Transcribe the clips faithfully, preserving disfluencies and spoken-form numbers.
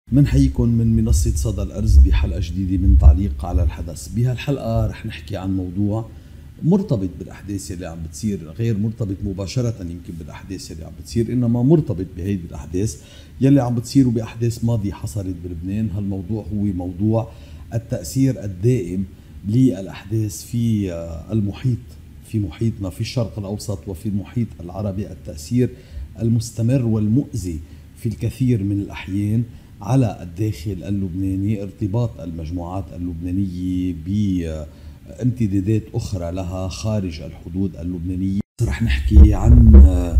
منحييكم من منصة صدى الأرز بحلقة جديدة من تعليق على الحدث. بهالحلقة رح نحكي عن موضوع مرتبط بالأحداث اللي عم بتصير، غير مرتبط مباشرة يمكن بالأحداث اللي عم بتصير، إنما مرتبط بهيدي الأحداث يلي عم بتصير وبأحداث ماضية حصلت بلبنان. هالموضوع هو موضوع التأثير الدائم للأحداث في المحيط، في محيطنا في الشرق الأوسط وفي المحيط العربي، التأثير المستمر والمؤذي في الكثير من الأحيان على الداخل اللبناني، ارتباط المجموعات اللبنانية بامتدادات أخرى لها خارج الحدود اللبنانية. رح نحكي عن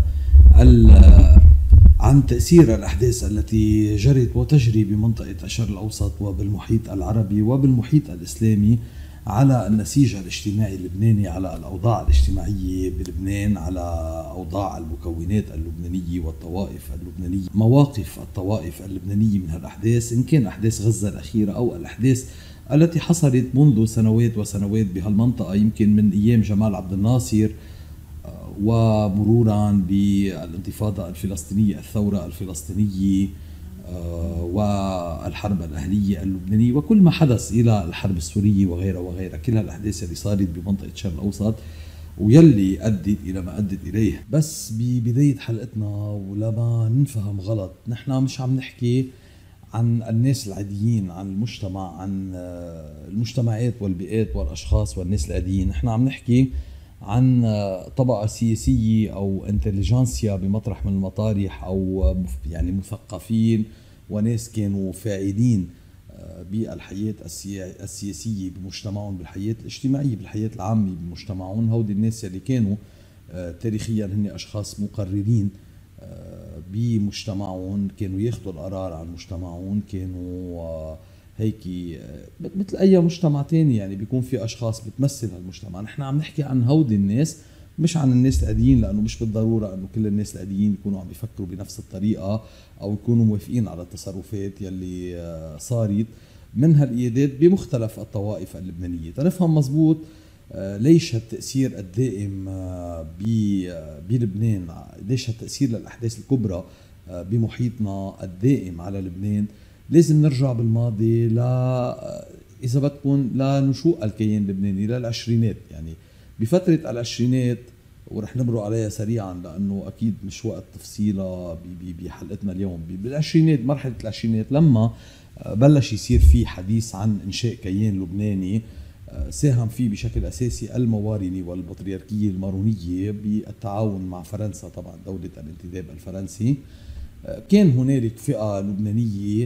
عن تأثير الأحداث التي جرت وتجري بمنطقة الشرق الأوسط وبالمحيط العربي وبالمحيط الإسلامي على النسيج الاجتماعي اللبناني، على الأوضاع الاجتماعية بلبنان، على أوضاع المكونات اللبنانية والطوائف اللبنانية، مواقف الطوائف اللبنانية من هالأحداث، إن كان أحداث غزة الأخيرة أو الأحداث التي حصلت منذ سنوات وسنوات بهالمنطقة، يمكن من أيام جمال عبد الناصر ومرورا بالانتفاضة الفلسطينية، الثورة الفلسطينية والحرب الأهلية اللبنانية وكل ما حدث إلى الحرب السورية وغيرها وغيرها. كل هالأحداث اللي صارت بمنطقة الشرق الأوسط ويلي أدت إلى ما أدت إليه. بس ببداية حلقتنا ولما ننفهم غلط، نحن مش عم نحكي عن الناس العاديين، عن المجتمع، عن المجتمعات والبيئات والأشخاص والناس العاديين. نحن عم نحكي عن طبقة سياسية أو انتليجنسيا بمطرح من المطارح، أو يعني مثقفين وناس كانوا فاعلين بالحياة السياسية بمجتمعهم، بالحياة الاجتماعية، بالحياة العامة بمجتمعهم. هودي الناس اللي كانوا تاريخيا هن أشخاص مقررين بمجتمعهم، كانوا ياخذوا القرار عن مجتمعهم، كانوا هيك مثل اي مجتمع تاني، يعني بيكون في اشخاص بتمثل هالمجتمع. نحن عم نحكي عن هودي الناس، مش عن الناس العاديين، لانه مش بالضروره انه كل الناس العاديين يكونوا عم يفكروا بنفس الطريقه او يكونوا موافقين على التصرفات يلي صارت من هالقيادات بمختلف الطوائف اللبنانيه. تنفهم مزبوط ليش هالتاثير الدائم بلبنان، ليش هالتاثير للاحداث الكبرى بمحيطنا الدائم على لبنان. لازم نرجع بالماضي ل إذا بدكم لنشوء الكيان اللبناني، للعشرينات، يعني بفترة العشرينات، ورح نمرق عليها سريعا لأنه أكيد مش وقت تفصيلها بحلقتنا اليوم. بالعشرينات، مرحلة العشرينات، لما بلش يصير في حديث عن إنشاء كيان لبناني ساهم فيه بشكل أساسي الموارني والبطريركية المارونية بالتعاون مع فرنسا، طبعا دولة الانتداب الفرنسي. كان هنالك فئة لبنانية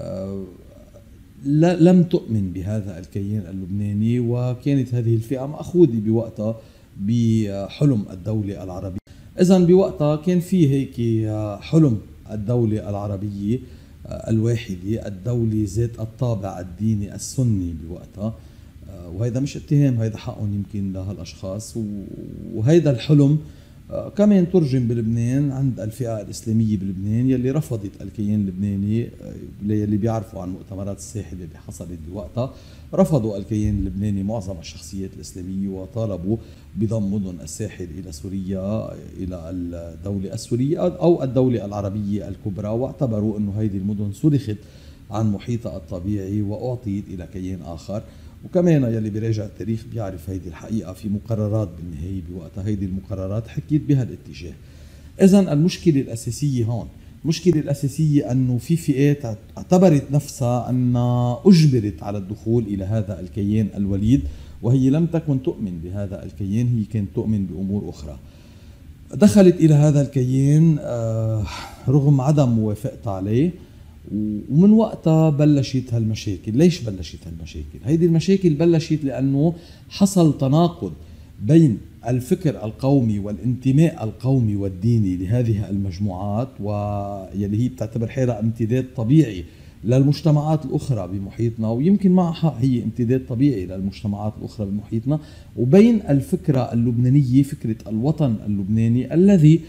لم تؤمن بهذا الكيان اللبناني، وكانت هذه الفئة مأخوذة بوقتها بحلم الدولة العربية. إذن بوقتها كان في هيك حلم الدولة العربية الواحدة، الدولة ذات الطابع الديني السني بوقتها، وهذا مش اتهام، هذا حقهم يمكن لهالأشخاص. وهذا الحلم كمان ترجم بلبنان عند الفئة الإسلامية بلبنان يلي رفضت الكيان اللبناني، يلي بيعرفوا عن مؤتمرات الساحل اللي حصلت بوقتها. رفضوا الكيان اللبناني معظم الشخصيات الإسلامية وطالبوا بضم مدن الساحل إلى سوريا، إلى الدولة السورية أو الدولة العربية الكبرى، واعتبروا أنه هذه المدن سلخت عن محيطها الطبيعي وأعطيت إلى كيان آخر. وكمان يلي بيراجع التاريخ بيعرف هيدي الحقيقة في مقررات بالنهاية بوقتها، هيدي المقررات حكيت بهالاتجاه. إذن المشكلة الأساسية هون، المشكلة الأساسية أنه في فئات اعتبرت نفسها أنها أجبرت على الدخول إلى هذا الكيان الوليد، وهي لم تكن تؤمن بهذا الكيان، هي كانت تؤمن بأمور أخرى. دخلت إلى هذا الكيان رغم عدم موافقتها عليه، ومن وقتها بلشت هالمشاكل. ليش بلشت هالمشاكل؟ هيدي المشاكل بلشت لأنه حصل تناقض بين الفكر القومي والانتماء القومي والديني لهذه المجموعات، ويلي هي بتعتبر حالها امتداد طبيعي للمجتمعات الأخرى بمحيطنا، ويمكن معها هي امتداد طبيعي للمجتمعات الأخرى بمحيطنا، وبين الفكرة اللبنانية، فكرة الوطن اللبناني الذي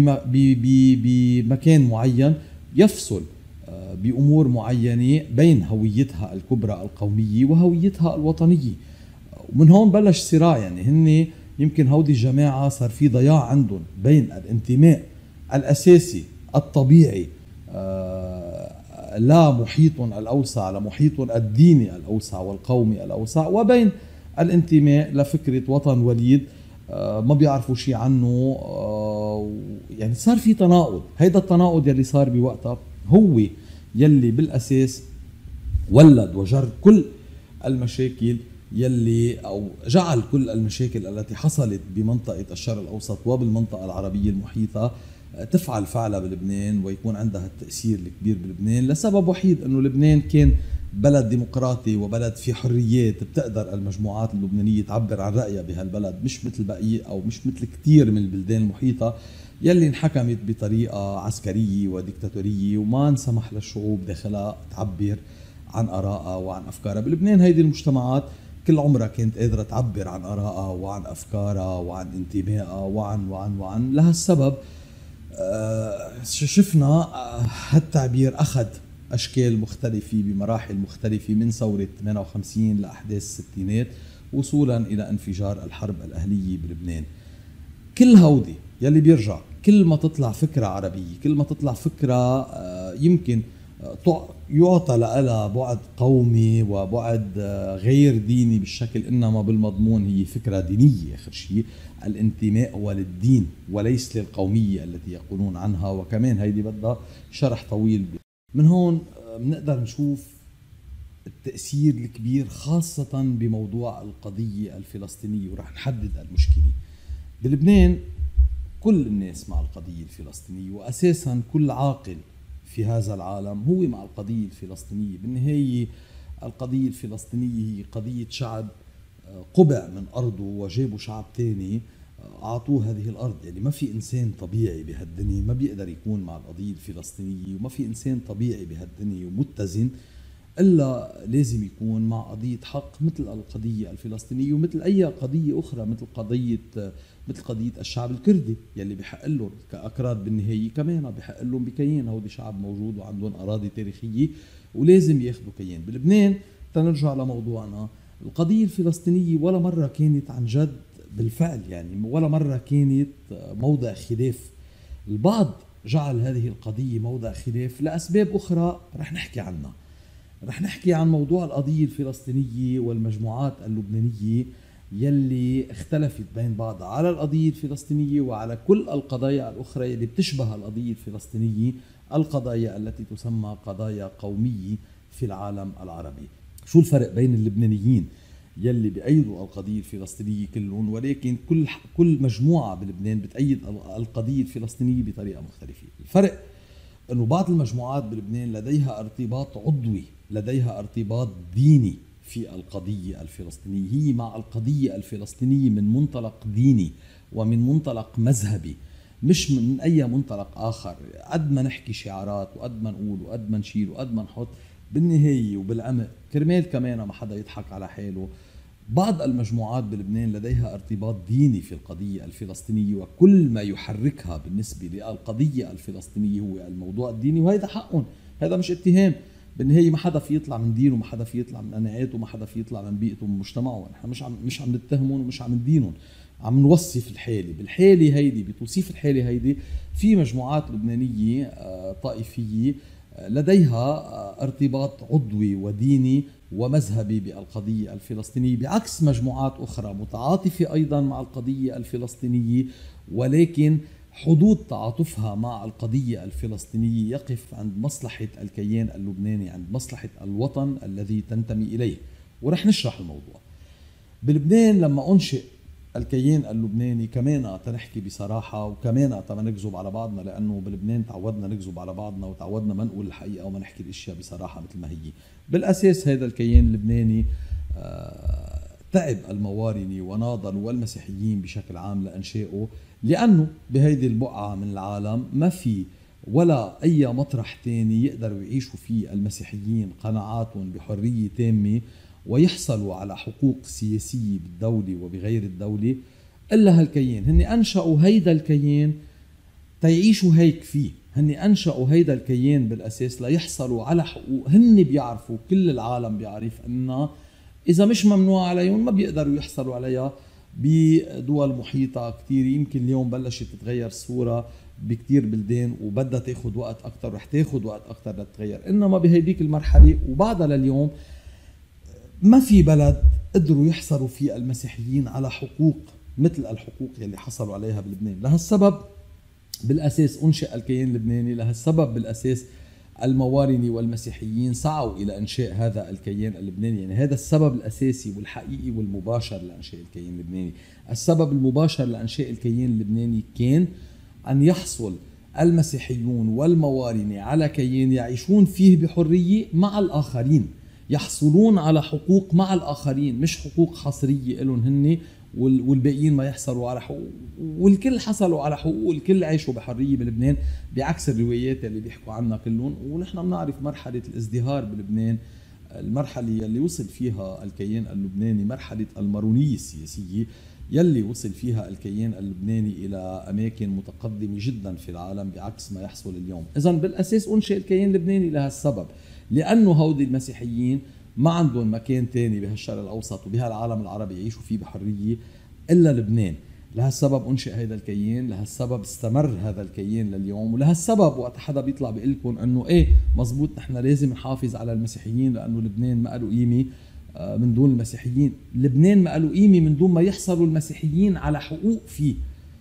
بمكان معين يفصل بأمور معينة بين هويتها الكبرى القومية وهويتها الوطنية. ومن هون بلش صراع، يعني هن يمكن هودي الجماعة صار في ضياع عندهم بين الانتماء الأساسي الطبيعي لا محيطهم الأوسع لمحيطهم الديني الأوسع والقومي الأوسع، وبين الانتماء لفكرة وطن وليد ما بيعرفوا شيء عنه. يعني صار في تناقض. هيدا التناقض يلي صار بوقتها هو يلي بالأساس ولد وجر كل المشاكل يلي أو جعل كل المشاكل التي حصلت بمنطقة الشرق الأوسط وبالمنطقة العربية المحيطة تفعل فعلها بلبنان ويكون عندها التأثير الكبير بلبنان، لسبب وحيد أنه لبنان كان بلد ديمقراطي وبلد في حريات بتقدر المجموعات اللبنانية تعبر عن رأيها بهالبلد، مش مثل بقية أو مش مثل كتير من البلدان المحيطة يلي انحكمت بطريقة عسكرية وديكتاتورية وما انسمح للشعوب داخلها تعبر عن آرائها وعن أفكارها. بلبنان هيدي المجتمعات كل عمرها كانت قادرة تعبر عن آرائها وعن أفكارها وعن انتمائها وعن وعن وعن لهالسبب آه شفنا آه هالتعبير أخذ أشكال مختلفة بمراحل مختلفة من ثورة ثمانية وخمسين لأحداث الستينات وصولا إلى انفجار الحرب الأهلية بلبنان. كل هودي يلي بيرجع كل ما تطلع فكرة عربية، كل ما تطلع فكرة آه يمكن يعطى لها بعد قومي وبعد غير ديني بالشكل، إنما بالمضمون هي فكرة دينية آخر شيء. الانتماء هو للدين وليس للقومية التي يقولون عنها، وكمان هيدي بدها شرح طويل. من هون بنقدر نشوف التأثير الكبير خاصة بموضوع القضية الفلسطينية، ورح نحدد المشكلة. بلبنان كل الناس مع القضية الفلسطينية، وأساسا كل عاقل في هذا العالم هو مع القضية الفلسطينية. بالنهاية القضية الفلسطينية هي قضية شعب قبع من أرضه وجابوا شعب تاني أعطوه هذه الأرض. يعني ما في إنسان طبيعي بهالدنيا ما بيقدر يكون مع القضية الفلسطينية، وما في إنسان طبيعي بهالدنيا ومتزن إلا لازم يكون مع قضية حق مثل القضية الفلسطينية ومثل أي قضية أخرى، مثل قضية مثل قضية الشعب الكردي يلي بحق لهم كأكراد بالنهاية كمان بحق لهم بكيان. هودي شعب موجود وعندهم أراضي تاريخية ولازم ياخدوا كيان. بلبنان تنرجع لموضوعنا، القضية الفلسطينية ولا مرة كانت عن جد بالفعل، يعني ولا مرة كانت موضع خلاف. البعض جعل هذه القضية موضع خلاف لأسباب أخرى رح نحكي عنها. رح نحكي عن موضوع القضية الفلسطينية والمجموعات اللبنانية يلي اختلفت بين بعضها على القضية الفلسطينية وعلى كل القضايا الأخرى يلي بتشبه القضية الفلسطينية، القضايا التي تسمى قضايا قومية في العالم العربي. شو الفرق بين اللبنانيين يلي بأيدوا القضية الفلسطينية كلهم، ولكن كل كل مجموعة بلبنان بتأيد القضية الفلسطينية بطريقة مختلفة؟ الفرق أنه بعض المجموعات بلبنان لديها ارتباط عضوي، لديها ارتباط ديني في القضية الفلسطينية. هي مع القضية الفلسطينية من منطلق ديني ومن منطلق مذهبي، مش من أي منطلق آخر. قد ما نحكي شعارات وقد ما نقول وقد ما نشيل وقد ما نحط، بالنهاية وبالعمق كرمال كمان ما حدا يضحك على حاله، بعض المجموعات بلبنان لديها ارتباط ديني في القضية الفلسطينية، وكل ما يحركها بالنسبة للقضية الفلسطينية هو الموضوع الديني، وهذا حقهم، هذا مش اتهام. بالنهاية ما حدا في يطلع من دينه، ما حدا في يطلع من قناعاته، ما حدا في يطلع من بيئته ومن مجتمعه. نحن مش عم مش عم نتهمهم ومش عم ندينهم، عم نوصف الحالة. بالحالة هيدي بتوصيف الحالة هيدي في مجموعات لبنانية طائفية لديها ارتباط عضوي وديني ومذهبي بالقضية الفلسطينية، بعكس مجموعات أخرى متعاطفة أيضا مع القضية الفلسطينية، ولكن حدود تعاطفها مع القضية الفلسطينية يقف عند مصلحة الكيان اللبناني، عند مصلحة الوطن الذي تنتمي إليه. ورح نشرح الموضوع. بلبنان لما أنشئ الكيان اللبناني كمان تنحكي بصراحة وكمان ما نكذب على بعضنا، لأنه بلبنان تعودنا نكذب على بعضنا وتعودنا ما نقول الحقيقة وما نحكي الاشياء بصراحة مثل ما هي. بالأساس هذا الكيان اللبناني آه تعب الموارني وناضل والمسيحيين بشكل عام لإنشائه، لأنه بهيدي البقعة من العالم ما في ولا أي مطرح تاني يقدروا يعيشوا فيه المسيحيين قناعاتهم بحرية تامة ويحصلوا على حقوق سياسية بالدولة وبغير الدولة إلا هالكيان. هني أنشأوا هيدا الكيان تيعيشوا هيك فيه، هني أنشأوا هيدا الكيان بالأساس ليحصلوا على حقوق هني بيعرفوا، كل العالم بيعرف أنها إذا مش ممنوع عليهم ما بيقدروا يحصلوا عليها بدول محيطة كتير. يمكن اليوم بلشت تتغير الصورة بكتير بلدان وبدها تاخد وقت أكتر، رح تاخد وقت أكتر لتتغير. إنما بهيديك المرحلة وبعدها لليوم ما في بلد قدروا يحصروا فيه المسيحيين على حقوق مثل الحقوق يلي حصلوا عليها بلبنان. لهالسبب بالأساس أنشئ الكيان اللبناني، لهالسبب بالأساس الموارني والمسيحيين سعوا إلى إنشاء هذا الكيان اللبناني. يعني هذا السبب الأساسي والحقيقي والمباشر لإنشاء الكيان اللبناني. السبب المباشر لإنشاء الكيان اللبناني كان أن يحصل المسيحيون والموارني على كيان يعيشون فيه بحرية مع الآخرين، يحصلون على حقوق مع الآخرين، مش حقوق حصرية لهم هن والباقيين ما يحصلوا على حقوق. والكل حصلوا على حقوق، والكل عيشوا بحرية بلبنان بعكس الروايات اللي بيحكوا عنها كلهم. ونحن بنعرف مرحلة الازدهار بلبنان، المرحلة اللي وصل فيها الكيان اللبناني، مرحلة المارونية السياسية يلي وصل فيها الكيان اللبناني إلى أماكن متقدمة جدا في العالم بعكس ما يحصل اليوم. إذن بالأساس أنشئ الكيان اللبناني لهالسبب، لأنه هودي المسيحيين ما عندهم مكان تاني بهالشرق الأوسط وبهالعالم العربي يعيشوا فيه بحرية إلا لبنان. لهالسبب أنشئ هذا الكيان، لهالسبب استمر هذا الكيان لليوم، ولهالسبب وقت حدا بيطلع بيقول لكم انه ايه مزبوط نحن لازم نحافظ على المسيحيين لانه لبنان ما له قيمه من دون المسيحيين. لبنان ما له قيمه من دون ما يحصلوا المسيحيين على حقوق فيه،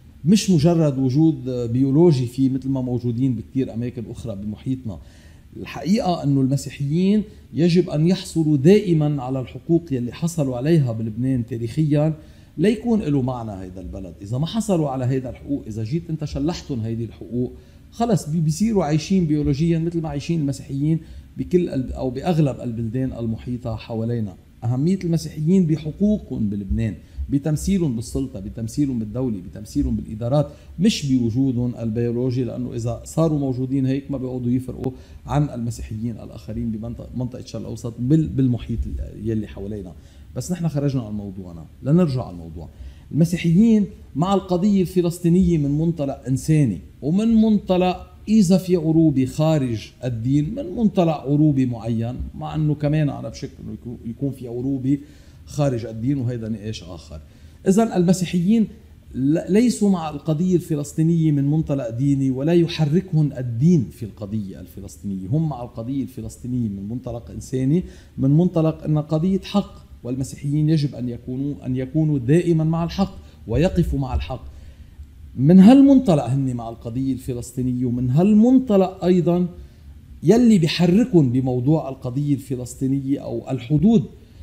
مش مجرد وجود بيولوجي فيه مثل ما موجودين بكثير اماكن اخرى بمحيطنا. الحقيقه انه المسيحيين يجب ان يحصلوا دائما على الحقوق يلي حصلوا عليها بلبنان تاريخيا ليكون له معنى هيدا البلد. إذا ما حصلوا على هيدا الحقوق، إذا جيت أنت شلحتهم هيدي الحقوق، خلص بيصيروا عايشين بيولوجيا مثل ما عايشين المسيحيين بكل أو بأغلب البلدان المحيطة حوالينا. أهمية المسيحيين بحقوقهم بلبنان، بتمثيلهم بالسلطة، بتمثيلهم بالدولة، بتمثيلهم بالإدارات، مش بوجودهم البيولوجي، لأنه إذا صاروا موجودين هيك ما بيقعدوا يفرقوا عن المسيحيين الآخرين بمنطقة الشرق الأوسط بالمحيط يلي حوالينا. بس نحن خرجنا عن موضوعنا، لنرجع على الموضوع. المسيحيين مع القضية الفلسطينية من منطلق إنساني، ومن منطلق إذا في عروبة خارج الدين، من منطلق عروبة معين، مع أنه كمان أنا بشك أنه يكون في عروبة خارج الدين وهذا نقاش آخر. إذن المسيحيين ليسوا مع القضية الفلسطينية من منطلق ديني ولا يحركهم الدين في القضية الفلسطينية، هم مع القضية الفلسطينية من منطلق إنساني، من منطلق أن قضية حق، والمسيحيين يجب أن يكونوا أن يكونوا دائما مع الحق ويقفوا مع الحق. من هالمنطلق هن مع القضية الفلسطينية، ومن هالمنطلق أيضا يلي بيحركهم بموضوع القضية الفلسطينية أو الحدود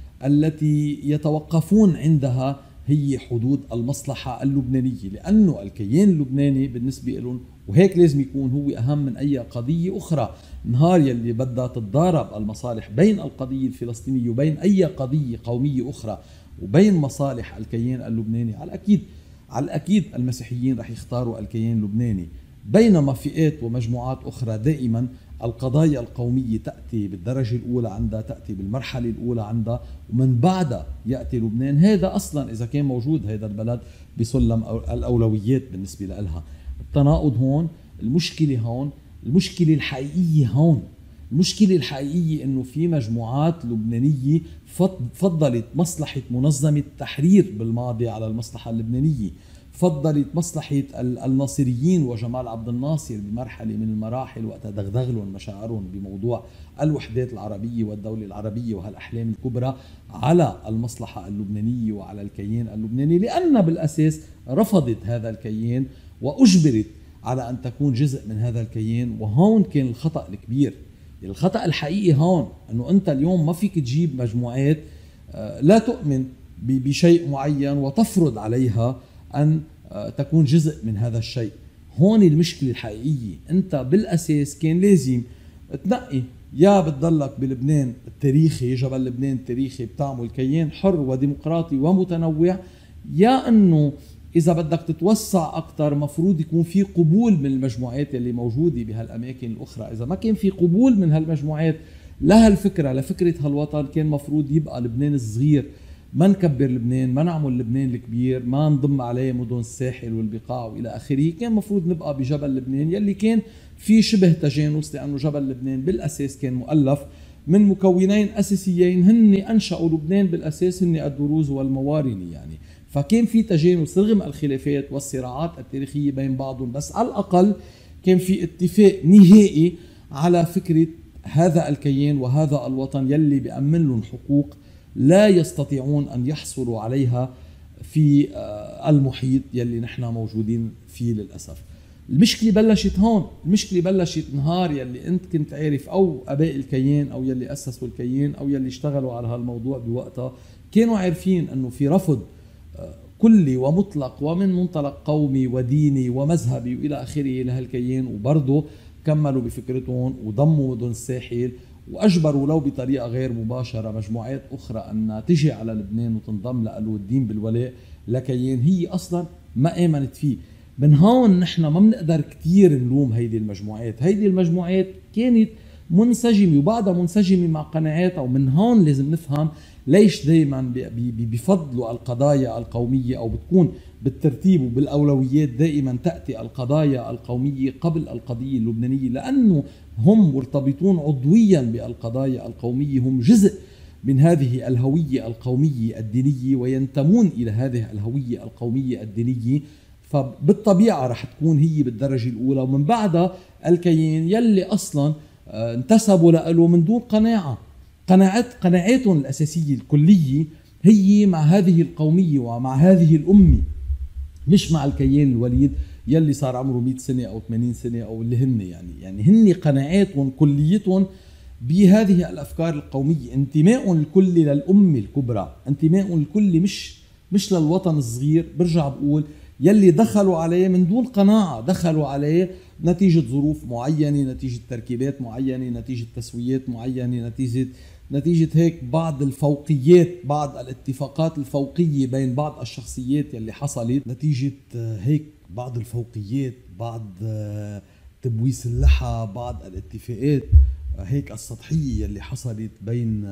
التي يتوقفون عندها هي حدود المصلحة اللبنانية، لأنه الكيان اللبناني بالنسبة لهم وهيك لازم يكون هو أهم من أي قضية أخرى. نهار يلي بدها تتضارب المصالح بين القضية الفلسطينية وبين أي قضية قومية أخرى وبين مصالح الكيان اللبناني، على الأكيد على الأكيد المسيحيين رح يختاروا الكيان اللبناني، بينما فئات ومجموعات أخرى دائما القضايا القومية تأتي بالدرجة الأولى عندها، تأتي بالمرحلة الأولى عندها، ومن بعدها يأتي لبنان. هذا أصلا إذا كان موجود هذا البلد بسلم الأولويات بالنسبة لها. التناقض هون، المشكلة هون، المشكلة الحقيقية هون، المشكلة الحقيقية إنه في مجموعات لبنانية فضلت مصلحة منظمة التحرير بالماضي على المصلحة اللبنانية، فضلت مصلحة الناصريين وجمال عبد الناصر بمرحلة من المراحل وقت دغدغ لهم مشاعرهم بموضوع الوحدات العربية والدولة العربية وهالأحلام الكبرى على المصلحة اللبنانية وعلى الكيان اللبناني، لأن بالأساس رفضت هذا الكيان وأجبرت على أن تكون جزء من هذا الكيان. وهون كان الخطأ الكبير. الخطأ الحقيقي هون أنه أنت اليوم ما فيك تجيب مجموعات لا تؤمن بشيء معين وتفرض عليها أن تكون جزء من هذا الشيء. هون المشكلة الحقيقية. أنت بالأساس كان لازم تنقي، يا بتضلك بلبنان التاريخي، جبل لبنان التاريخي بتعمل كيان حر وديمقراطي ومتنوع، يا أنه إذا بدك تتوسع أكتر مفروض يكون في قبول من المجموعات اللي موجودة بهالأماكن الأخرى. إذا ما كان في قبول من هالمجموعات لهالفكرة، لفكرة هالوطن، كان مفروض يبقى لبنان الصغير، ما نكبر لبنان، ما نعمل لبنان الكبير، ما نضم عليه مدن الساحل والبقاع وإلى آخره. كان مفروض نبقى بجبل لبنان يلي كان في شبه تجانس، لأنه جبل لبنان بالأساس كان مؤلف من مكونين أساسيين هن أنشأوا لبنان بالأساس، هن الدروز والموارني. يعني فكان في تجانس رغم الخلافات والصراعات التاريخية بين بعضهم، بس على الأقل كان في اتفاق نهائي على فكرة هذا الكيان وهذا الوطن يلي بيأمن لهم حقوق لا يستطيعون أن يحصلوا عليها في المحيط يلي نحن موجودين فيه للأسف. المشكلة بلشت هون، المشكلة بلشت نهار يلي انت كنت عارف او اباء الكيان او يلي اسسوا الكيان او يلي اشتغلوا على هالموضوع بوقتها كانوا عارفين انه في رفض كلي ومطلق ومن منطلق قومي وديني ومذهبي والى اخره لهالكيان، وبرضه كملوا بفكرتهم وضموا مدن الساحل واجبروا لو بطريقه غير مباشره مجموعات اخرى ان تجي على لبنان وتنضم له الدين بالولاء لكيان هي اصلا ما امنت فيه. من هون نحن ما بنقدر كتير نلوم هيدي المجموعات، هيدي المجموعات كانت منسجمة وبعدها منسجمة مع قناعاتها، ومن هون لازم نفهم ليش دايما بفضلوا القضايا القومية أو بتكون بالترتيب وبالأولويات دائما تأتي القضايا القومية قبل القضية اللبنانية، لأنه هم مرتبطون عضويا بالقضايا القومية، هم جزء من هذه الهوية القومية الدينية وينتمون إلى هذه الهوية القومية الدينية، فبالطبيعة رح تكون هي بالدرجة الأولى، ومن بعدها الكيان يلي أصلا انتسبوا له من دون قناعة. قناعات قناعاتهم الأساسية الكلية هي مع هذه القومية ومع هذه الأمة، مش مع الكيان الوليد يلي صار عمره مئة سنة أو ثمانين سنة أو اللي هن يعني يعني هن قناعاتهم كليتهم بهذه الأفكار القومية، انتمائهم الكلي للأمة الكبرى، انتمائهم الكلي مش مش للوطن الصغير. برجع بقول يلي دخلوا عليه من دون قناعة، دخلوا عليه نتيجة ظروف معينة، نتيجة تركيبات معينة، نتيجة تسويات معينة، نتيجة نتيجة هيك بعض الفوقيات، بعض الاتفاقات الفوقية بين بعض الشخصيات يلي حصلت، نتيجة هيك بعض الفوقيات، بعض تبويس اللحى، بعض الاتفاقات هيك السطحية يلي حصلت بين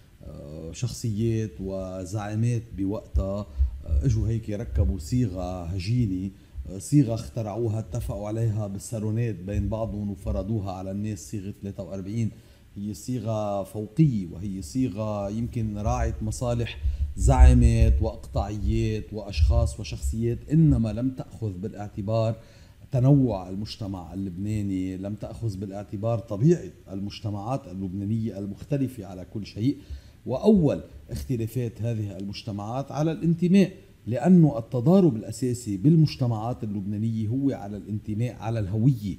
شخصيات وزعامات بوقتها. اجوا هيك ركبوا صيغة هجينة، صيغة اخترعوها اتفقوا عليها بالسالونات بين بعضهم وفرضوها على الناس، صيغة ثلاثة وأربعين. هي صيغة فوقية وهي صيغة يمكن راعت مصالح زعامات وأقطاعيات وأشخاص وشخصيات، إنما لم تأخذ بالاعتبار تنوع المجتمع اللبناني، لم تأخذ بالاعتبار طبيعة المجتمعات اللبنانية المختلفة على كل شيء، وأول اختلافات هذه المجتمعات على الانتماء، لأنه التضارب الأساسي بالمجتمعات اللبنانية هو على الانتماء، على الهوية.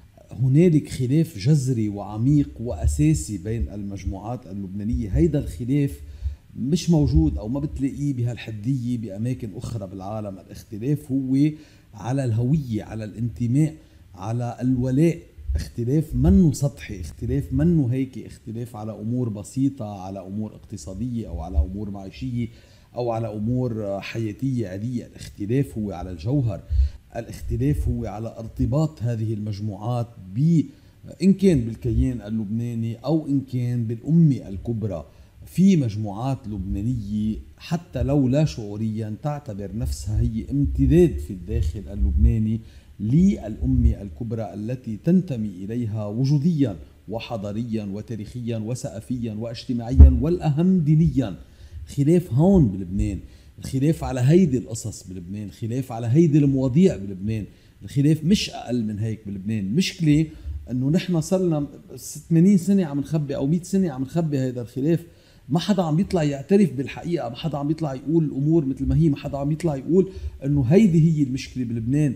هنالك خلاف جذري وعميق وأساسي بين المجموعات اللبنانية، هيدا الخلاف مش موجود أو ما بتلاقيه بهالحدية بأماكن أخرى بالعالم. الاختلاف هو على الهوية، على الانتماء، على الولاء. اختلاف منه سطحي، اختلاف منه هيك اختلاف على أمور بسيطة، على أمور اقتصادية أو على أمور معيشية أو على أمور حياتية عادية. الاختلاف هو على الجوهر، الاختلاف هو على ارتباط هذه المجموعات ب إن كان بالكيان اللبناني أو إن كان بالأمة الكبرى. في مجموعات لبنانية حتى لو لا شعوريا تعتبر نفسها هي امتداد في الداخل اللبناني للأمة الكبرى التي تنتمي إليها وجوديا وحضاريا وتاريخيا وثقافيا واجتماعيا والأهم دينيا. خلاف هون بلبنان، الخلاف على هيدي القصص بلبنان، الخلاف على هيدي المواضيع بلبنان، الخلاف مش أقل من هيك بلبنان. مشكلة أنه نحن صرنا ثمانين سنة عم نخبي أو مئة سنة عم نخبي هيدا الخلاف، ما حدا عم يطلع يعترف بالحقيقة، ما حدا عم يطلع يقول الأمور مثل ما هي، ما حدا عم يطلع يقول أنه هيدي هي المشكلة بلبنان.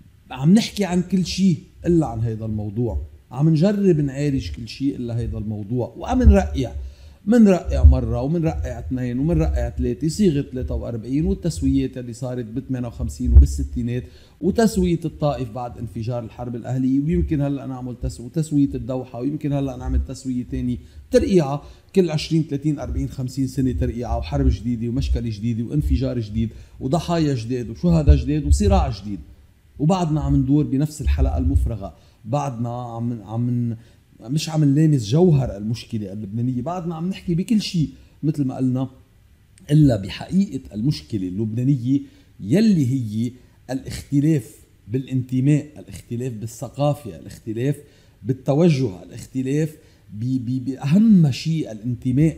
عم نحكي عن كل شيء إلا عن هيدا الموضوع، عم نجرب نعالج كل شيء إلا هيدا الموضوع، وعم نرقع من رقع مرة ومن رقع اثنين ومن رقع ثلاثة، صيغة ثلاثة وأربعين والتسويات اللي صارت ب ثمانية وخمسين وبالستينات، وتسوية الطائف بعد انفجار الحرب الأهلية، ويمكن هلا نعمل تسوية تسوية الدوحة، ويمكن هلا نعمل تسوية تاني، ترقيعة كل عشرين ثلاثين أربعين خمسين سنة ترقيعة، وحرب جديدة ومشكلة جديدة وانفجار جديد وضحايا جديد وشهداء جديد وصراع جديد، وبعدنا عم ندور بنفس الحلقة المفرغة، بعدنا عم عم مش عم نلامس جوهر المشكلة اللبنانية، بعدنا عم نحكي بكل شيء مثل ما قلنا إلا بحقيقة المشكلة اللبنانية يلي هي الاختلاف بالانتماء، الاختلاف بالثقافة، الاختلاف بالتوجه، الاختلاف بأهم شيء الانتماء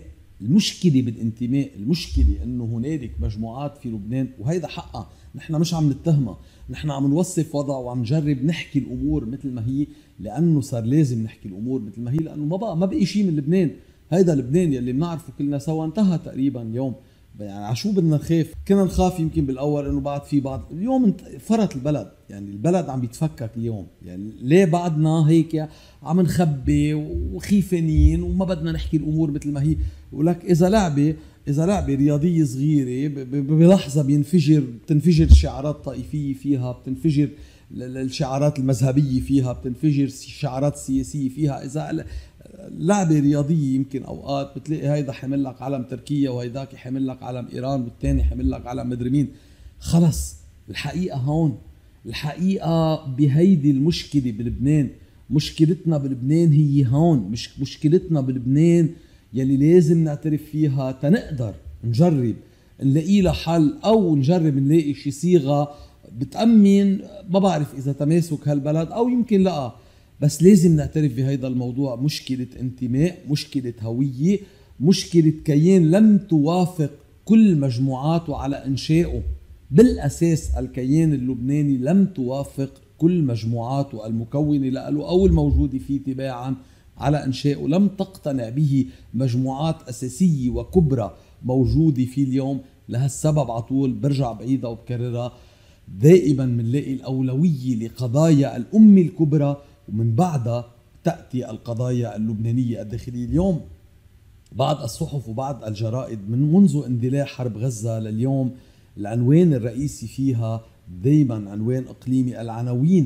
المشكلة بالانتماء، المشكلة انه هنالك مجموعات في لبنان وهيدا حقها، نحن مش عم نتهمها، نحن عم نوصف وضع وعم نجرب نحكي الامور مثل ما هي، لانه صار لازم نحكي الامور مثل ما هي، لانه ما بقى ما بقي شيء من لبنان. هيدا لبنان يلي بنعرفه كلنا سوا انتهى تقريبا اليوم. يعني على شو بدنا نخاف؟ كنا نخاف يمكن بالاول انه بعد في بعض، اليوم فرط البلد، يعني البلد عم بيتفكك اليوم. يعني ليه بعدنا هيك عم نخبي وخيفانين وما بدنا نحكي الامور مثل ما هي؟ ولك اذا لعبه اذا لعبه رياضيه صغيره بلحظه بينفجر، بتنفجر الشعارات الطائفيه فيها، بتنفجر الشعارات المذهبيه فيها، بتنفجر الشعارات السياسيه فيها. اذا لعبه رياضيه يمكن اوقات بتلاقي هيدا حمل لك علم تركيا وهيداك حمل لك علم ايران والثاني حمل لك علم مدري مين. خلص الحقيقه هون، الحقيقه بهيدي المشكله بلبنان. مشكلتنا بلبنان هي هون، مش مشكلتنا بلبنان يلي لازم نعترف فيها تنقدر نجرب نلاقي لها حل، او نجرب نلاقي شي صيغه بتأمن، ما بعرف اذا تماسك هالبلد او يمكن لا، بس لازم نعترف بهيدا الموضوع. مشكلة انتماء، مشكلة هوية، مشكلة كيان لم توافق كل مجموعاته على انشائه. بالاساس الكيان اللبناني لم توافق كل مجموعاته المكونة له او الموجودة فيه تباعا على انشائه، لم تقتنع به مجموعات اساسية وكبرى موجودة فيه اليوم. لهالسبب عطول برجع بعيدها وبكررها، دائما منلاقي الأولوية لقضايا الأمة الكبرى ومن بعدها تأتي القضايا اللبنانية الداخلية. اليوم بعض الصحف وبعض الجرائد من منذ اندلاع حرب غزة لليوم العنوان الرئيسي فيها دائما عنوان إقليمي، العناوين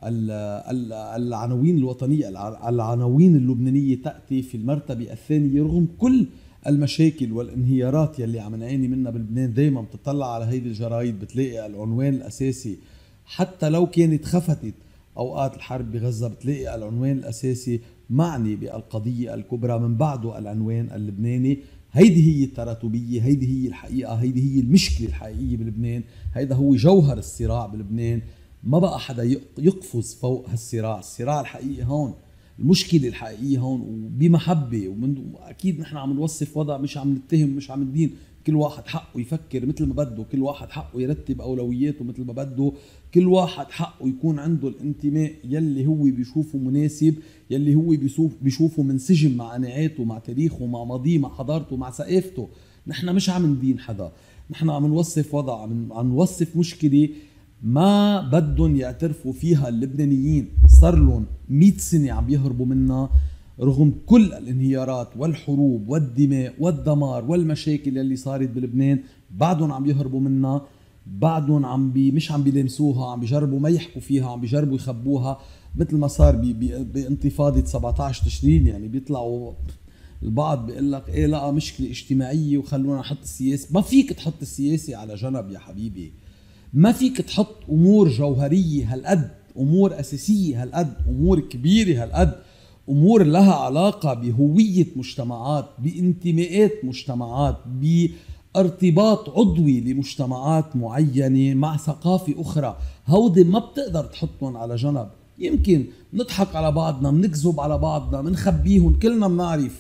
العناوين الوطنية، العناوين اللبنانية تأتي في المرتبة الثانية رغم كل المشاكل والانهيارات يلي عم نعاني منها بلبنان. دايما بتطلع على هيدي الجرايد بتلاقي العنوان الاساسي، حتى لو كانت خفتت اوقات الحرب بغزة بتلاقي العنوان الاساسي معني بالقضية الكبرى، من بعده العنوان اللبناني. هيدي هي التراتبية، هيدي هي الحقيقة، هيدي هي المشكلة الحقيقية بلبنان، هيدا هو جوهر الصراع بلبنان. ما بقى حدا يقفز فوق هالصراع، الصراع الحقيقي هون، المشكلة الحقيقية هون، وبمحبة. ومن أكيد نحن عم نوصف وضع، مش عم نتهم، مش عم ندين. كل واحد حقه يفكر مثل ما بده، كل واحد حقه يرتب أولوياته مثل ما بده، كل واحد حقه يكون عنده الانتماء يلي هو بيشوفه مناسب، يلي هو بيشوف بيشوفه منسجم مع قناعاته، مع تاريخه، مع ماضيه، مع حضارته، مع ثقافته. نحن مش عم ندين حدا، نحن عم نوصف وضع، عم نوصف مشكلة ما بدهم يعترفوا فيها اللبنانيين. صار لهم مئة سنة عم يهربوا منها رغم كل الانهيارات والحروب والدماء والدمار والمشاكل اللي صارت بلبنان، بعدهم عم يهربوا منها، بعدهم عم بي مش عم بيلمسوها، عم بيجربوا ما يحكوا فيها، عم بيجربوا يخبوها، مثل ما صار بي بي بانتفاضة سبعة عشر تشرين. يعني بيطلعوا البعض بيقول لك ايه لا مشكلة اجتماعية وخلونا نحط السياسة. ما فيك تحط السياسة على جنب يا حبيبي، ما فيك تحط امور جوهرية هالقد، امور اساسية هالقد، امور كبيرة هالقد، امور لها علاقة بهوية مجتمعات، بانتماءات مجتمعات، بارتباط عضوي لمجتمعات معينة مع ثقافة اخرى. هودي ما بتقدر تحطهم على جنب. يمكن نضحك على بعضنا، منكذب على بعضنا، منخبيهم، كلنا بنعرف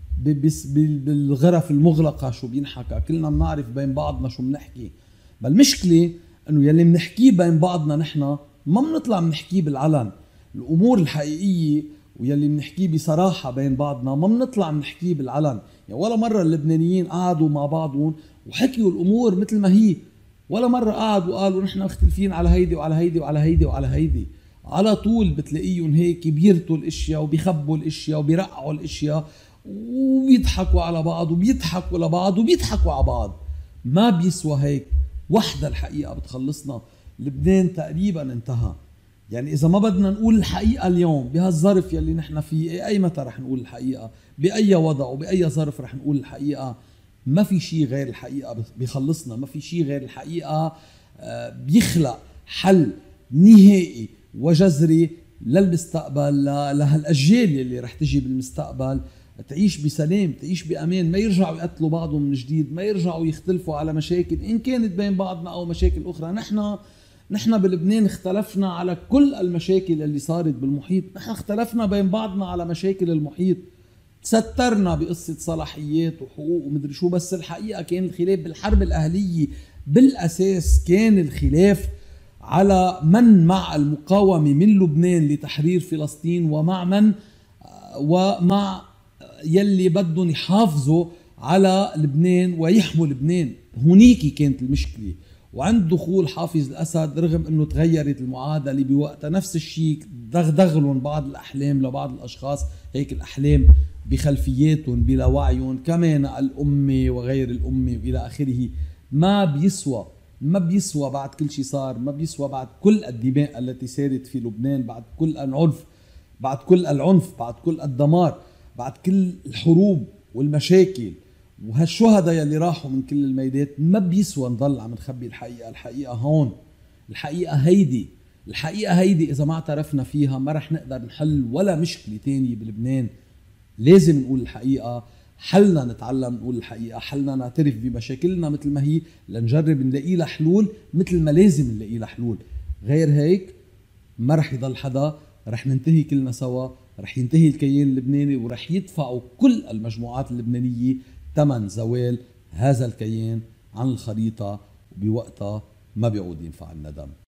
بالغرف المغلقة شو بينحكى، كلنا بنعرف بين بعضنا شو بنحكي. بل المشكلة انه يلي بنحكيه بين بعضنا نحن ما بنطلع بنحكيه بالعلن. الامور الحقيقية ويلي بنحكيه بصراحة بين بعضنا ما بنطلع بنحكيه بالعلن. يعني ولا مرة اللبنانيين قعدوا مع بعضهم وحكيوا الامور مثل ما هي، ولا مرة قعدوا وقالوا نحن مختلفين على هيدي وعلى هيدي وعلى هيدي وعلى هيدي. على طول بتلاقيهم هيك بيرتوا الاشياء وبيخبوا الاشياء وبيرقعوا الاشياء وبيضحكوا على بعض وبيضحكوا لبعض وبيضحكوا على بعض. ما بيسوى هيك. وحدة الحقيقة بتخلصنا. لبنان تقريبا انتهى. يعني إذا ما بدنا نقول الحقيقة اليوم بهالظرف يلي نحن فيه، أي متى رح نقول الحقيقة؟ بأي وضع وبأي ظرف رح نقول الحقيقة؟ ما في شيء غير الحقيقة بيخلصنا، ما في شيء غير الحقيقة بيخلق حل نهائي وجذري للمستقبل، لهالأجيال يلي رح تجي بالمستقبل تعيش بسلام، تعيش بأمان، ما يرجعوا يقتلوا بعضهم من جديد، ما يرجعوا يختلفوا على مشاكل إن كانت بين بعضنا أو مشاكل أخرى. نحن نحن بلبنان اختلفنا على كل المشاكل اللي صارت بالمحيط، نحن اختلفنا بين بعضنا على مشاكل المحيط. تسترنا بقصة صلاحيات وحقوق ومدري شو، بس الحقيقة كان الخلاف بالحرب الأهلية بالأساس كان الخلاف على من مع المقاومة من لبنان لتحرير فلسطين ومع من ومع يلي بدهم يحافظوا على لبنان ويحموا لبنان. هونيكي كانت المشكلة. وعند دخول حافظ الأسد رغم أنه تغيرت المعادلة بوقتها، نفس الشيء دغدغلهم بعض الأحلام لبعض الأشخاص، هيك الأحلام بخلفياتهم بلا وعيهم، كمان الأمة وغير الأمة وإلى آخره. ما بيسوى ما بيسوى بعد كل شيء صار، ما بيسوى بعد كل الدماء التي سارت في لبنان، بعد كل العنف بعد كل العنف بعد كل الدمار، بعد كل الحروب والمشاكل وهالشهداء يلي راحوا من كل الميدات. ما بيسوى نضل عم نخبي الحقيقة. الحقيقة هون، الحقيقة هيدي الحقيقة هيدي إذا ما اعترفنا فيها ما رح نقدر نحل ولا مشكلة تانية بلبنان. لازم نقول الحقيقة، حلنا نتعلم نقول الحقيقة، حلنا نعترف بمشاكلنا مثل ما هي لنجرب نلاقي لها حلول مثل ما لازم نلاقي لها حلول. غير هيك ما رح يضل حدا، رح ننتهي كلنا سوا، رح ينتهي الكيان اللبناني ورح يدفعوا كل المجموعات اللبنانية ثمن زوال هذا الكيان عن الخريطة، وبوقتها ما بيعود ينفع الندم.